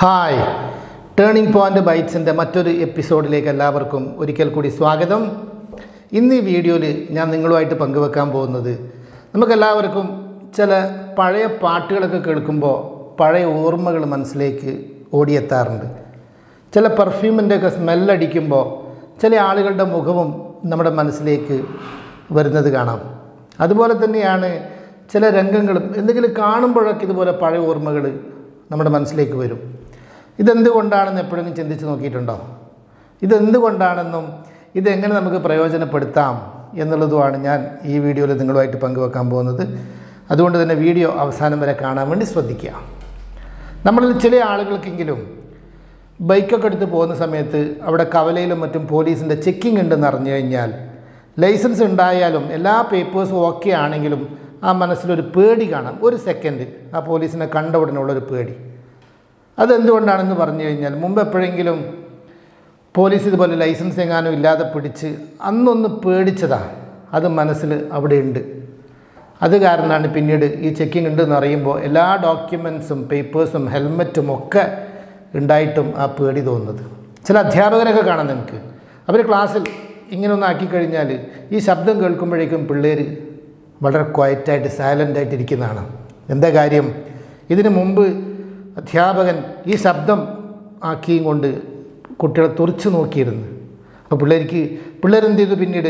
Hi turning point ബൈറ്റ്സിൻ്റെ മറ്റൊരു എപ്പിസോഡിലേക്ക് എല്ലാവർക്കും ഒരിക്കൽ കൂടി സ്വാഗതം. ഇന്ന് ഈ വീഡിയോയിൽ ഞാൻ നിങ്ങളുമായിട്ട് പങ്കുവെക്കാൻ പോകുന്നത് നമുക്കെല്ലാവർക്കും ചില പഴയ പാട്ടുകളൊക്കെ കേൾക്കുമ്പോൾ പഴയ ഓർമ്മകൾ മനസ്സിലേക്ക് ഓടിയെത്താറുണ്ട്. ചില പെർഫ്യൂമിൻ്റെയൊക്കെ സ്മെല്ലടിക്കുമ്പോൾ ചില ആളുകളുടെ മുഖവും നമ്മുടെ മനസ്സിലേക്ക് വരുന്നത് കാണാം. അതുപോലെ തന്നെയാണ് ചില രംഗങ്ങളും എന്തെങ്കിലും കാണുമ്പോഴൊക്കെ ഇതുപോലെ പഴയ ഓർമ്മകൾ നമ്മുടെ മനസ്സിലേക്ക് വരും. ഇതെന്തുകൊണ്ടാണെന്ന് എപ്പോഴെങ്കിലും ചിന്തിച്ച് നോക്കിയിട്ടുണ്ടോ? ഇതെന്തുകൊണ്ടാണെന്നും ഇതെങ്ങനെ നമുക്ക് പ്രയോജനപ്പെടുത്താം എന്നുള്ളതുമാണ് ഞാൻ ഈ വീഡിയോയിൽ നിങ്ങളുമായിട്ട് പങ്കുവെക്കാൻ പോകുന്നത്. അതുകൊണ്ട് തന്നെ വീഡിയോ അവസാനം വരെ കാണാൻ വേണ്ടി ശ്രദ്ധിക്കുക. നമ്മളിൽ ചില ആളുകൾക്കെങ്കിലും ബൈക്കൊക്കെ എടുത്ത് പോകുന്ന സമയത്ത് അവിടെ കവലയിലും മറ്റും പോലീസിൻ്റെ ചെക്കിംഗ് ഉണ്ടെന്ന് അറിഞ്ഞു കഴിഞ്ഞാൽ, ലൈസൻസ് ഉണ്ടായാലും എല്ലാ പേപ്പേഴ്സും ഓക്കെ ആണെങ്കിലും ആ മനസ്സിലൊരു പേടി കാണാം. ഒരു സെക്കൻഡ് ആ പോലീസിനെ കണ്ട ഉടനെയുള്ളൊരു പേടി. അതെന്തുകൊണ്ടാണെന്ന് പറഞ്ഞു കഴിഞ്ഞാൽ, മുമ്പ് എപ്പോഴെങ്കിലും പോലീസ് ഇതുപോലെ ലൈസൻസ് എങ്ങാനും ഇല്ലാതെ പിടിച്ച് അന്നൊന്ന് പേടിച്ചതാണ്. അത് മനസ്സിൽ അവിടെ ഉണ്ട്. അത് കാരണമാണ് പിന്നീട് ഈ ചെക്കിംഗ് ഉണ്ടെന്ന് അറിയുമ്പോൾ എല്ലാ ഡോക്യുമെൻറ്റ്സും പേപ്പേഴ്സും ഹെൽമറ്റും ഒക്കെ ഉണ്ടായിട്ടും ആ പേടി തോന്നുന്നത്. ചില അധ്യാപകരൊക്കെ കാണാം നിങ്ങൾക്ക്, അവർ ക്ലാസ്സിൽ ഇങ്ങനെ ഒന്ന് ആക്കിക്കഴിഞ്ഞാൽ ഈ ശബ്ദം കേൾക്കുമ്പോഴേക്കും പിള്ളേർ വളരെ ക്വയറ്റായിട്ട് സൈലൻ്റായിട്ട് ഇരിക്കുന്നതാണ്. എന്താ കാര്യം? ഇതിനു മുമ്പ് അധ്യാപകൻ ഈ ശബ്ദം ആക്കിയും കൊണ്ട് കുട്ടികളെ തുറച്ചു നോക്കിയിരുന്നു. അപ്പോൾ പിള്ളേരെന്ത് ചെയ്തു? പിന്നീട്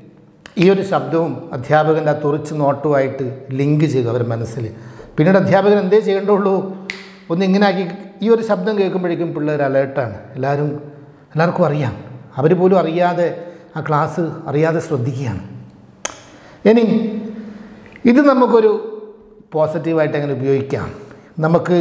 ഈ ഒരു ശബ്ദവും അധ്യാപകൻ്റെ ആ തുറച്ചു നോട്ടുമായിട്ട് ലിങ്ക് ചെയ്തു അവർ മനസ്സിൽ. പിന്നീട് അധ്യാപകൻ എന്തേ ചെയ്യേണ്ടുള്ളൂ? ഒന്ന് ഇങ്ങനെ ആക്കി. ഈ ഒരു ശബ്ദം കേൾക്കുമ്പോഴേക്കും പിള്ളേർ അലേർട്ടാണ്. എല്ലാവർക്കും അറിയാം. അവർ പോലും അറിയാതെ ആ ക്ലാസ് അറിയാതെ ശ്രദ്ധിക്കുകയാണ്. ഇനി ഇത് നമുക്കൊരു പോസിറ്റീവായിട്ട് എങ്ങനെ ഉപയോഗിക്കാം? നമുക്ക്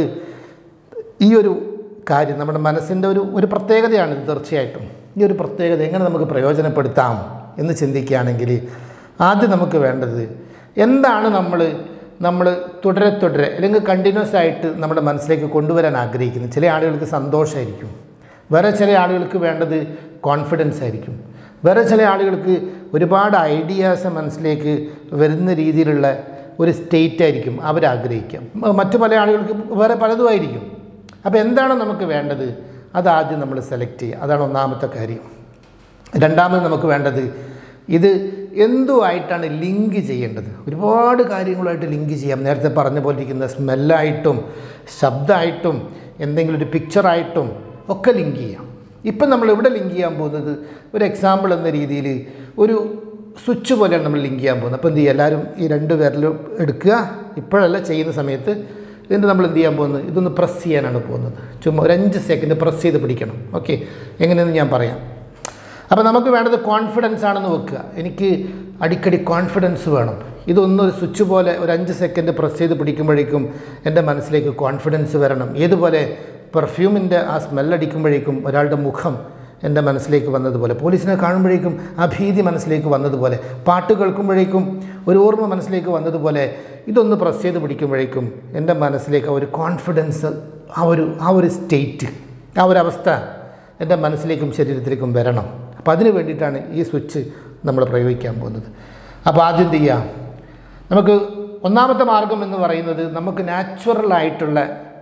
ഈ ഒരു കാര്യം നമ്മുടെ മനസ്സിൻ്റെ ഒരു പ്രത്യേകതയാണ് ഇത്. തീർച്ചയായിട്ടും ഈ ഒരു പ്രത്യേകത എങ്ങനെ നമുക്ക് പ്രയോജനപ്പെടുത്താം എന്ന് ചിന്തിക്കുകയാണെങ്കിൽ, ആദ്യം നമുക്ക് വേണ്ടത് എന്താണ് നമ്മൾ തുടരെ അല്ലെങ്കിൽ കണ്ടിന്യൂസ് ആയിട്ട് നമ്മുടെ മനസ്സിലേക്ക് കൊണ്ടുവരാൻ ആഗ്രഹിക്കുന്നത്. ചില ആളുകൾക്ക് സന്തോഷമായിരിക്കും, വേറെ ചില ആളുകൾക്ക് വേണ്ടത് കോൺഫിഡൻസ് ആയിരിക്കും, വേറെ ചില ആളുകൾക്ക് ഒരുപാട് ഐഡിയാസ് മനസ്സിലേക്ക് വരുന്ന രീതിയിലുള്ള ഒരു സ്റ്റേറ്റ് ആയിരിക്കും അവരാഗ്രഹിക്കാം. മറ്റു പല ആളുകൾക്ക് വേറെ പലതും ആയിരിക്കും. അപ്പോൾ എന്താണ് നമുക്ക് വേണ്ടത്? അതാദ്യം നമ്മൾ സെലക്ട് ചെയ്യുക. അതാണ് ഒന്നാമത്തെ കാര്യം. രണ്ടാമത് നമുക്ക് വേണ്ടത് ഇത് എന്തുമായിട്ടാണ് ലിങ്ക് ചെയ്യേണ്ടത്. ഒരുപാട് കാര്യങ്ങളുമായിട്ട് ലിങ്ക് ചെയ്യാം. നേരത്തെ പറഞ്ഞ പോലെ ഇരിക്കുന്ന സ്മെല്ലായിട്ടും ശബ്ദമായിട്ടും എന്തെങ്കിലും ഒരു പിക്ചറായിട്ടും ഒക്കെ ലിങ്ക് ചെയ്യാം. ഇപ്പം നമ്മൾ ഇവിടെ ലിങ്ക് ചെയ്യാൻ പോകുന്നത് ഒരു എക്സാമ്പിൾ എന്ന രീതിയിൽ ഒരു സ്വിച്ച് പോലെയാണ് നമ്മൾ ലിങ്ക് ചെയ്യാൻ പോകുന്നത്. അപ്പോൾ എന്ത് ചെയ്യുക? എല്ലാവരും ഈ രണ്ട് വിരലും എടുക്കുക. ഇപ്പോഴല്ല, ചെയ്യുന്ന സമയത്ത്. എന്നിട്ട് നമ്മൾ എന്ത് ചെയ്യാൻ പോകുന്നത്? ഇതൊന്ന് പ്രസ് ചെയ്യാനാണ് പോകുന്നത്. ചുമ്മാ ഒരു 5 സെക്കൻഡ് പ്രസ് ചെയ്ത് പിടിക്കണം. ഓക്കെ, എങ്ങനെയെന്ന് ഞാൻ പറയാം. അപ്പോൾ നമുക്ക് വേണ്ടത് കോൺഫിഡൻസ് ആണെന്ന് വെക്കുക. എനിക്ക് അടിക്കടി കോൺഫിഡൻസ് വേണം. ഇതൊന്നൊരു സ്വിച്ച് പോലെ ഒരു 5 സെക്കൻഡ് പ്രസ് ചെയ്ത് പിടിക്കുമ്പോഴേക്കും എൻ്റെ മനസ്സിലേക്ക് കോൺഫിഡൻസ് വരണം. ഏതുപോലെ? പെർഫ്യൂമിൻ്റെ ആ സ്മെല്ലടിക്കുമ്പോഴേക്കും ഒരാളുടെ മുഖം എൻ്റെ മനസ്സിലേക്ക് വന്നതുപോലെ, പോലീസിനെ കാണുമ്പോഴേക്കും ആ ഭീതി മനസ്സിലേക്ക് വന്നതുപോലെ, പാട്ട് കേൾക്കുമ്പോഴേക്കും ഒരു ഓർമ്മ മനസ്സിലേക്ക് വന്നതുപോലെ, ഇതൊന്ന് പ്രസ് ചെയ്ത് പിടിക്കുമ്പോഴേക്കും എൻ്റെ മനസ്സിലേക്ക് ആ ഒരു കോൺഫിഡൻസ്, ആ ഒരു സ്റ്റേറ്റ്, ആ ഒരു അവസ്ഥ എൻ്റെ മനസ്സിലേക്കും ശരീരത്തിലേക്കും വരണം. അപ്പോൾ അതിന് വേണ്ടിയിട്ടാണ് ഈ സ്വിച്ച് നമ്മൾ പ്രയോഗിക്കാൻ പോകുന്നത്. അപ്പോൾ ആദ്യം എന്ത് ചെയ്യുക? നമുക്ക് ഒന്നാമത്തെ മാർഗം എന്ന് പറയുന്നത് നമുക്ക് നാച്ചുറലായിട്ടുള്ള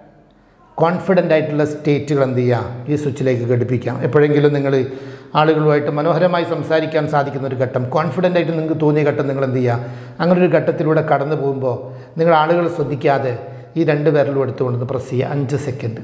കോൺഫിഡൻ്റ് ആയിട്ടുള്ള സ്റ്റേറ്റുകൾ എന്ത് ചെയ്യുക? ഈ സ്വിച്ചിലേക്ക് ഘടിപ്പിക്കാം. എപ്പോഴെങ്കിലും നിങ്ങൾ ആളുകളുമായിട്ട് മനോഹരമായി സംസാരിക്കാൻ സാധിക്കുന്ന ഒരു ഘട്ടം, കോൺഫിഡൻ്റ് ആയിട്ട് നിങ്ങൾക്ക് തോന്നിയ ഘട്ടം നിങ്ങൾ എന്ത് ചെയ്യുക? അങ്ങനെ ഒരു ഘട്ടത്തിലൂടെ കടന്നു പോകുമ്പോൾ നിങ്ങൾ ആളുകൾ ശ്രദ്ധിക്കാതെ ഈ 2 വിരലും എടുത്തുകൊണ്ട് പ്രസ് ചെയ്യുക. 5 സെക്കൻഡ്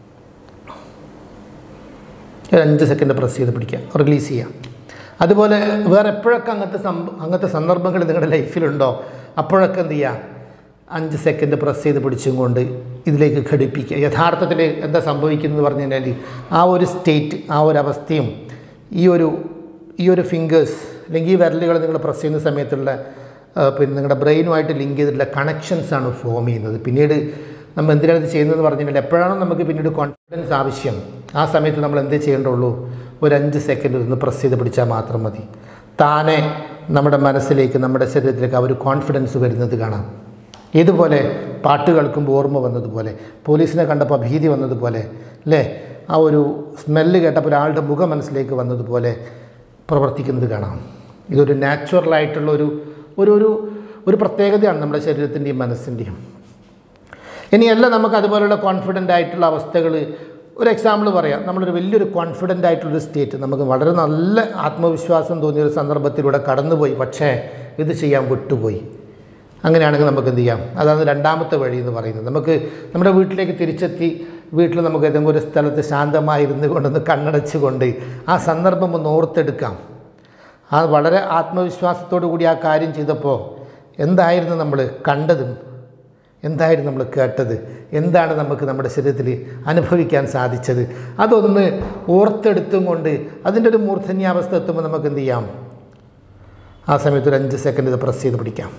5 സെക്കൻഡ് പ്രസ് ചെയ്ത് പിടിക്കുക, റിലീസ് ചെയ്യുക. അതുപോലെ വേറെ എപ്പോഴൊക്കെ അങ്ങനത്തെ സന്ദർഭങ്ങൾ നിങ്ങളുടെ ലൈഫിലുണ്ടോ അപ്പോഴൊക്കെ എന്ത് ചെയ്യുക? 5 സെക്കൻഡ് പ്രസ് ചെയ്ത് പിടിച്ചും കൊണ്ട് ഇതിലേക്ക് ഘടിപ്പിക്കുക. യഥാർത്ഥത്തിൽ എന്താ സംഭവിക്കുന്നത് പറഞ്ഞു കഴിഞ്ഞാൽ, ആ ഒരു സ്റ്റേറ്റ്, ആ ഒരു അവസ്ഥയും ഈ ഒരു ഫിംഗേഴ്സ് അല്ലെങ്കിൽ ഈ വിരലുകൾ നിങ്ങൾ പ്രസ് ചെയ്യുന്ന സമയത്തുള്ള പിന്നെ നിങ്ങളുടെ ബ്രെയിനുമായിട്ട് ലിങ്ക് ചെയ്തിട്ടുള്ള കണക്ഷൻസാണ് ഫോം ചെയ്യുന്നത്. പിന്നീട് നമ്മൾ എന്തിനാണ് ഇത് ചെയ്യുന്നതെന്ന് പറഞ്ഞിട്ടുണ്ടെങ്കിൽ, എപ്പോഴാണോ നമുക്ക് പിന്നീട് കോൺഫിഡൻസ് ആവശ്യം, ആ സമയത്ത് നമ്മൾ എന്തേ ചെയ്യേണ്ടുള്ളൂ? ഒരു 5 സെക്കൻഡ് ഒന്ന് പ്രസ് ചെയ്ത് പിടിച്ചാൽ മാത്രം മതി. താനെ നമ്മുടെ മനസ്സിലേക്ക്, നമ്മുടെ ശരീരത്തിലേക്ക് ആ ഒരു കോൺഫിഡൻസ് വരുന്നത് കാണാം. ഇതുപോലെ പാട്ട് കേൾക്കുമ്പോൾ ഓർമ്മ വന്നതുപോലെ, പോലീസിനെ കണ്ടപ്പോൾ ഭീതി വന്നതുപോലെ, അല്ലേ? ആ ഒരു സ്മെല്ല് കേട്ടപ്പോൾ ഒരാളുടെ മുഖം മനസ്സിലേക്ക് വന്നതുപോലെ പ്രവർത്തിക്കുന്നത് കാണാം. ഇതൊരു നാച്ചുറലായിട്ടുള്ള ഒരു പ്രത്യേകതയാണ് നമ്മുടെ ശരീരത്തിൻ്റെയും മനസ്സിൻ്റെയും. ഇനിയല്ല നമുക്ക് അതുപോലുള്ള കോൺഫിഡൻ്റ് ആയിട്ടുള്ള അവസ്ഥകൾ. ഒരു എക്സാമ്പിൾ പറയാം. നമ്മളൊരു വലിയൊരു കോൺഫിഡൻ്റ് ആയിട്ടുള്ളൊരു സ്റ്റേറ്റ്, നമുക്ക് വളരെ നല്ല ആത്മവിശ്വാസം തോന്നിയൊരു സന്ദർഭത്തിലൂടെ കടന്നുപോയി, പക്ഷേ ഇത് ചെയ്യാൻ വിട്ടുപോയി. അങ്ങനെയാണെങ്കിൽ നമുക്ക് എന്ത് ചെയ്യാം? അതാണ് രണ്ടാമത്തെ വഴി എന്ന് പറയുന്നത്. നമുക്ക് നമ്മുടെ വീട്ടിലേക്ക് തിരിച്ചെത്തി വീട്ടിൽ നമുക്ക് ഏതെങ്കിലും ഒരു സ്ഥലത്ത് ശാന്തമായിരുന്നു കൊണ്ടൊന്ന് കണ്ണടച്ചുകൊണ്ട് ആ സന്ദർഭം ഒന്ന് ഓർത്തെടുക്കാം. ആ വളരെ ആത്മവിശ്വാസത്തോടു കൂടി ആ കാര്യം ചെയ്തപ്പോൾ എന്തായിരുന്നു നമ്മൾ കണ്ടതും, എന്തായിരുന്നു നമ്മൾ കേട്ടത്, എന്താണ് നമുക്ക് നമ്മുടെ ശരീരത്തിൽ അനുഭവിക്കാൻ സാധിച്ചത്, അതൊന്ന് ഓർത്തെടുത്തും കൊണ്ട് അതിൻ്റെ ഒരു മൂർധന്യാവസ്ഥ എത്തുമ്പോൾ നമുക്ക് എന്ത് ചെയ്യാം? ആ സമയത്ത് ഒരു 5 സെക്കൻഡ് ഇത് പ്രസ് ചെയ്ത് പിടിക്കാം.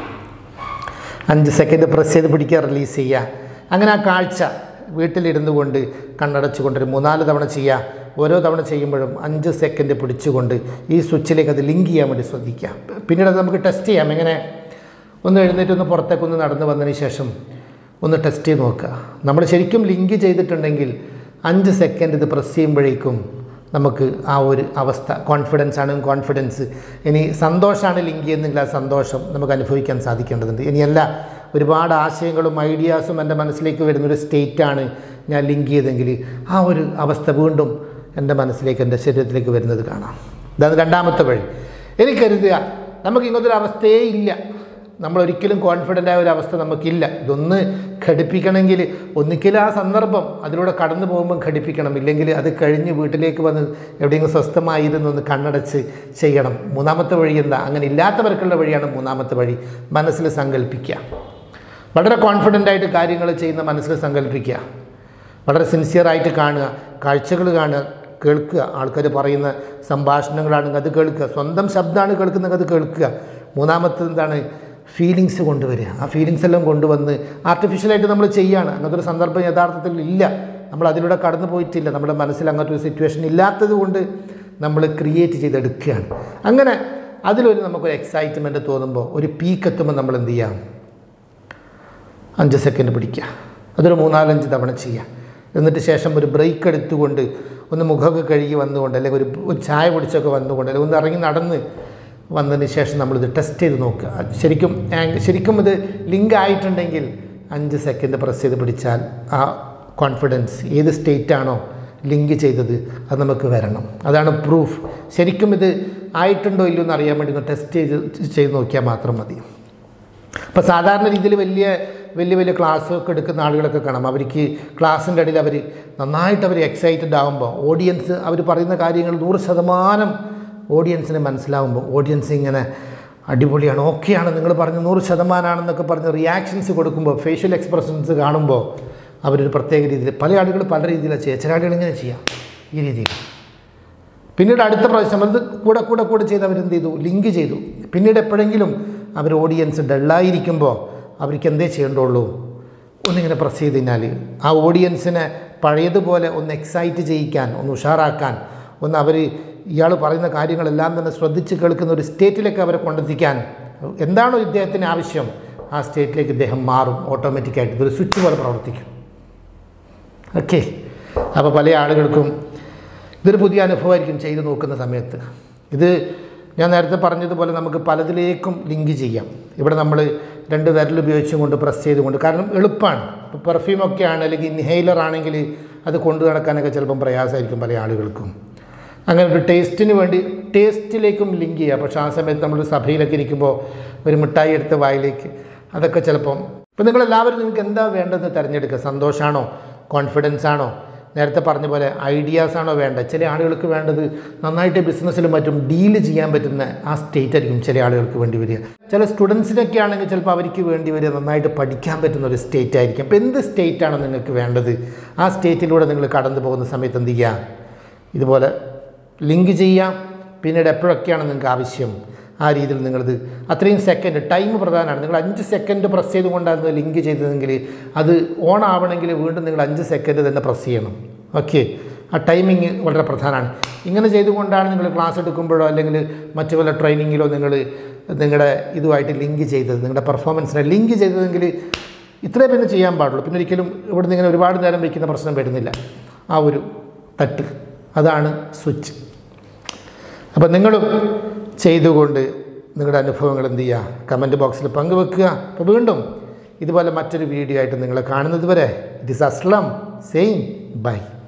5 സെക്കൻഡ് പ്രസ് ചെയ്ത് പിടിക്കുക, റിലീസ് ചെയ്യുക. അങ്ങനെ ആ കാഴ്ച വീട്ടിലിരുന്നു കൊണ്ട് കണ്ണടച്ചുകൊണ്ടൊരു 3-4 തവണ ചെയ്യുക. ഓരോ തവണ ചെയ്യുമ്പോഴും 5 സെക്കൻഡ് പിടിച്ചുകൊണ്ട് ഈ സ്വിച്ചിലേക്ക് അത് ലിങ്ക് ചെയ്യാൻ വേണ്ടി ശ്രദ്ധിക്കുക. പിന്നീട് അത് നമുക്ക് ടെസ്റ്റ് ചെയ്യാം. എങ്ങനെ? ഒന്ന് എഴുന്നേറ്റ് പുറത്തേക്കൊന്ന് നടന്നു വന്നതിന് ശേഷം ഒന്ന് ടെസ്റ്റ് ചെയ്ത് നോക്കുക. നമ്മൾ ശരിക്കും ലിങ്ക് ചെയ്തിട്ടുണ്ടെങ്കിൽ 5 സെക്കൻഡ് ഇത് പ്രസ് ചെയ്യുമ്പോഴേക്കും നമുക്ക് ആ ഒരു അവസ്ഥ, കോൺഫിഡൻസ് ആണെങ്കിൽ കോൺഫിഡൻസ്, ഇനി സന്തോഷമാണ് ലിങ്ക് ചെയ്യുന്നെങ്കിൽ ആ സന്തോഷം നമുക്ക് അനുഭവിക്കാൻ സാധിക്കേണ്ടതുണ്ട്. ഇനിയല്ല, ഒരുപാട് ആശയങ്ങളും ഐഡിയാസും എൻ്റെ മനസ്സിലേക്ക് വരുന്നൊരു സ്റ്റേറ്റാണ് ഞാൻ ലിങ്ക് ചെയ്തെങ്കിൽ ആ ഒരു അവസ്ഥ വീണ്ടും എൻ്റെ മനസ്സിലേക്ക്, എൻ്റെ ശരീരത്തിലേക്ക് വരുന്നത് കാണാം. ഇതാണ് രണ്ടാമത്തെ വഴി. എനിക്ക് കരുതുക നമുക്ക് ഇങ്ങനത്തൊരു അവസ്ഥയേ ഇല്ല, നമ്മളൊരിക്കലും കോൺഫിഡൻ്റ് ആയ ഒരു അവസ്ഥ നമുക്കില്ല. ഇതൊന്ന് ഘടിപ്പിക്കണമെങ്കിൽ ഒന്നിക്കലും ആ സന്ദർഭം അതിലൂടെ കടന്നു പോകുമ്പം ഘടിപ്പിക്കണം, ഇല്ലെങ്കിൽ അത് കഴിഞ്ഞ് വീട്ടിലേക്ക് വന്ന് എവിടെയെങ്കിലും സ്വസ്ഥമായിരുന്നു ഒന്ന് കണ്ണടച്ച് ചെയ്യണം. മൂന്നാമത്തെ വഴി എന്താ? അങ്ങനെ ഇല്ലാത്തവർക്കുള്ള വഴിയാണ് മൂന്നാമത്തെ വഴി. മനസ്സിൽ സങ്കല്പിക്കുക. വളരെ കോൺഫിഡൻ്റ് ആയിട്ട് കാര്യങ്ങൾ ചെയ്യുന്ന മനസ്സിൽ സങ്കല്പിക്കുക. വളരെ സിൻസിയറായിട്ട് കാണുക, കാഴ്ചകൾ കാണുക, കേൾക്കുക. ആൾക്കാർ പറയുന്ന സംഭാഷണങ്ങളാണെങ്കിൽ അത് കേൾക്കുക. സ്വന്തം ശബ്ദമാണ് കേൾക്കുന്നത്, അത് കേൾക്കുക. മൂന്നാമത്തെ എന്താണ്? ഫീലിങ്സ് കൊണ്ടുവരിക. ആ ഫീലിങ്സ് എല്ലാം കൊണ്ടുവന്ന് ആർട്ടിഫിഷ്യലായിട്ട് നമ്മൾ ചെയ്യുകയാണ്. അങ്ങനത്തെ ഒരു സന്ദർഭം യഥാർത്ഥത്തിൽ ഇല്ല, നമ്മൾ അതിലൂടെ കടന്നു പോയിട്ടില്ല. നമ്മുടെ മനസ്സിൽ അങ്ങനത്തെ ഒരു സിറ്റുവേഷൻ ഇല്ലാത്തത് കൊണ്ട് നമ്മൾ ക്രിയേറ്റ് ചെയ്തെടുക്കുകയാണ്. അങ്ങനെ അതിലൊരു നമുക്കൊരു എക്സൈറ്റ്മെൻറ്റ് തോന്നുമ്പോൾ, ഒരു പീക്ക് എത്തുമ്പോൾ നമ്മൾ എന്ത് ചെയ്യാം? 5 സെക്കൻഡ് പിടിക്കുക. അതൊരു 3-4-5 തവണ ചെയ്യുക. എന്നിട്ട് ശേഷം ഒരു ബ്രേക്ക് എടുത്തുകൊണ്ട് ഒന്ന് മുഖമൊക്കെ കഴുകി വന്നുകൊണ്ട്, അല്ലെങ്കിൽ ഒരു ചായ കുടിച്ചൊക്കെ വന്നുകൊണ്ട്, അല്ലെങ്കിൽ ഒന്ന് ഇറങ്ങി നടന്ന് വന്നതിന് ശേഷം നമ്മളിത് ടെസ്റ്റ് ചെയ്ത് നോക്കുക. ശരിക്കും ഇത് ലിങ്ക് ആയിട്ടുണ്ടെങ്കിൽ 5 സെക്കൻഡ് പ്രസ് ചെയ്ത് പിടിച്ചാൽ ആ കോൺഫിഡൻസ് ഏത് സ്റ്റേറ്റാണോ ലിങ്ക് ചെയ്തത് അത് നമുക്ക് വരണം. അതാണ് പ്രൂഫ്. ശരിക്കും ഇത് ആയിട്ടുണ്ടോ ഇല്ലയോ എന്ന് അറിയാൻ വേണ്ടി ഒന്ന് ടെസ്റ്റ് ചെയ്ത് നോക്കിയാൽ മാത്രം മതി. അപ്പോൾ സാധാരണ രീതിയിൽ വലിയ ക്ലാസ്സൊക്കെ എടുക്കുന്ന ആളുകളൊക്കെ കാണാം. അവർക്ക് ക്ലാസ്സിൻ്റെ ഇടയിൽ നന്നായിട്ട് എക്സൈറ്റഡ് ആകുമ്പോൾ, ഓഡിയൻസ് അവർ പറയുന്ന കാര്യങ്ങൾ 100% ഓഡിയൻസിന് മനസ്സിലാവുമ്പോൾ, ഓഡിയൻസ് ഇങ്ങനെ അടിപൊളിയാണ്, ഓക്കെയാണ്, നിങ്ങൾ പറഞ്ഞ് 100% പറഞ്ഞ് റിയാക്ഷൻസ് കൊടുക്കുമ്പോൾ, ഫേഷ്യൽ എക്സ്പ്രഷൻസ് കാണുമ്പോൾ അവരൊരു പ്രത്യേക രീതിയിൽ, പല ആളുകൾ പല രീതിയിലാണ് ചെയ്യുക. ചില ആളുകൾ ഇങ്ങനെ ചെയ്യാം, ഈ രീതിയിൽ. പിന്നീട് അടുത്ത പ്രാവശ്യം അത് കൂടെ ചെയ്ത് അവരെന്ത് ചെയ്തു? ലിങ്ക് ചെയ്തു. പിന്നീട് എപ്പോഴെങ്കിലും അവർ ഓഡിയൻസ് ഡള്ളായിരിക്കുമ്പോൾ അവർക്ക് എന്തേ ചെയ്യേണ്ടുള്ളൂ? ഒന്നിങ്ങനെ പ്രസ് ചെയ്ത് കഴിഞ്ഞാൽ ആ ഓഡിയൻസിനെ പഴയതുപോലെ ഒന്ന് എക്സൈറ്റ് ചെയ്യിക്കാൻ, ഒന്ന് ഉഷാറാക്കാൻ, ഒന്ന് അവർ ഇയാൾ പറയുന്ന കാര്യങ്ങളെല്ലാം തന്നെ ശ്രദ്ധിച്ച് കേൾക്കുന്ന ഒരു സ്റ്റേറ്റിലേക്ക് അവരെ കൊണ്ടെത്തിക്കാൻ, എന്താണോ ഇദ്ദേഹത്തിന് ആവശ്യം ആ സ്റ്റേറ്റിലേക്ക് ഇദ്ദേഹം മാറും ഓട്ടോമാറ്റിക്കായിട്ട്. ഇതൊരു സ്വിച്ച് പോലെ പ്രവർത്തിക്കും. ഓക്കെ. അപ്പോൾ പല ആളുകൾക്കും ഇതൊരു പുതിയ അനുഭവമായിരിക്കും ചെയ്ത് നോക്കുന്ന സമയത്ത്. ഇത് ഞാൻ നേരത്തെ പറഞ്ഞതുപോലെ നമുക്ക് പലതിലേക്കും ലിങ്ക് ചെയ്യാം. ഇവിടെ നമ്മൾ 2 വിരൽ ഉപയോഗിച്ചും കൊണ്ട് പ്രസ് ചെയ്തുകൊണ്ട്, കാരണം എളുപ്പമാണ്. ഇപ്പോൾ പെർഫ്യൂമൊക്കെ ആണ്, അല്ലെങ്കിൽ ഇൻഹെയിലർ ആണെങ്കിൽ അത് കൊണ്ടു നടക്കാനൊക്കെ ചിലപ്പം പ്രയാസമായിരിക്കും പല ആളുകൾക്കും. അങ്ങനെ ഒരു ടേസ്റ്റിന് വേണ്ടി ടേസ്റ്റിലേക്കും ലിങ്ക് ചെയ്യുക. പക്ഷേ ആ സമയത്ത് നമ്മൾ സഭയിലൊക്കെ ഇരിക്കുമ്പോൾ ഒരു മിഠായി എടുത്ത് വായിലേക്ക്, അതൊക്കെ ചിലപ്പം. ഇപ്പോൾ നിങ്ങളെല്ലാവരും നിങ്ങൾക്ക് എന്താ വേണ്ടതെന്ന് തിരഞ്ഞെടുക്കുക. സന്തോഷമാണോ, കോൺഫിഡൻസ് ആണോ, നേരത്തെ പറഞ്ഞ പോലെ ഐഡിയാസ് ആണോ വേണ്ടത്? ചില ആളുകൾക്ക് വേണ്ടത് നന്നായിട്ട് ബിസിനസ്സിലും മറ്റും ഡീല് ചെയ്യാൻ പറ്റുന്ന ആ സ്റ്റേറ്റ് ആയിരിക്കും ചില ആളുകൾക്ക് വേണ്ടി വരിക. ചില സ്റ്റുഡൻസിനൊക്കെ ആണെങ്കിൽ ചിലപ്പോൾ അവർക്ക് വേണ്ടി വരിക നന്നായിട്ട് പഠിക്കാൻ പറ്റുന്ന ഒരു സ്റ്റേറ്റ് ആയിരിക്കും. അപ്പോൾ എന്ത് സ്റ്റേറ്റാണ് നിങ്ങൾക്ക് വേണ്ടത്? ആ സ്റ്റേറ്റിലൂടെ നിങ്ങൾ കടന്നു പോകുന്ന സമയത്ത് എന്ത് ചെയ്യുക? ഇതുപോലെ ലിങ്ക് ചെയ്യാം. പിന്നീട് എപ്പോഴൊക്കെയാണ് നിങ്ങൾക്ക് ആവശ്യം ആ രീതിയിൽ നിങ്ങളിത് അത്രയും സെക്കൻഡ്, ടൈം പ്രധാനമാണ്. നിങ്ങൾ 5 സെക്കൻഡ് പ്രസ് ചെയ്തുകൊണ്ടാണ് ലിങ്ക് ചെയ്തതെങ്കിൽ അത് ഓൺ ആവണമെങ്കിൽ വീണ്ടും നിങ്ങൾ 5 സെക്കൻഡ് തന്നെ പ്രസ് ചെയ്യണം. ഓക്കെ. ആ ടൈമിങ് വളരെ പ്രധാനമാണ്. ഇങ്ങനെ ചെയ്തുകൊണ്ടാണ് നിങ്ങൾ ക്ലാസ് എടുക്കുമ്പോഴോ അല്ലെങ്കിൽ മറ്റു പല ട്രെയിനിങ്ങിലോ നിങ്ങളുടെ ഇതുമായിട്ട് ലിങ്ക് ചെയ്തത്, നിങ്ങളുടെ പെർഫോമൻസിനെ ലിങ്ക് ചെയ്തതെങ്കിൽ ഇത്രേ പിന്നെ ചെയ്യാൻ പാടുള്ളൂ. പിന്നെ ഒരിക്കലും ഇവിടെ നിന്ന് ഇങ്ങനെ ഒരുപാട് നേരം വയ്ക്കുന്ന പ്രശ്നം വരുന്നില്ല. ആ ഒരു തട്ട്, അതാണ് സ്വിച്ച്. അപ്പോൾ നിങ്ങളും ചെയ്തുകൊണ്ട് നിങ്ങളുടെ അനുഭവങ്ങൾ എന്ത് ചെയ്യുക? കമൻറ്റ് ബോക്സിൽ പങ്കുവെക്കുക. അപ്പോൾ വീണ്ടും ഇതുപോലെ മറ്റൊരു വീഡിയോ ആയിട്ട് നിങ്ങളെ കാണുന്നത് വരെ it is Aslam saying by.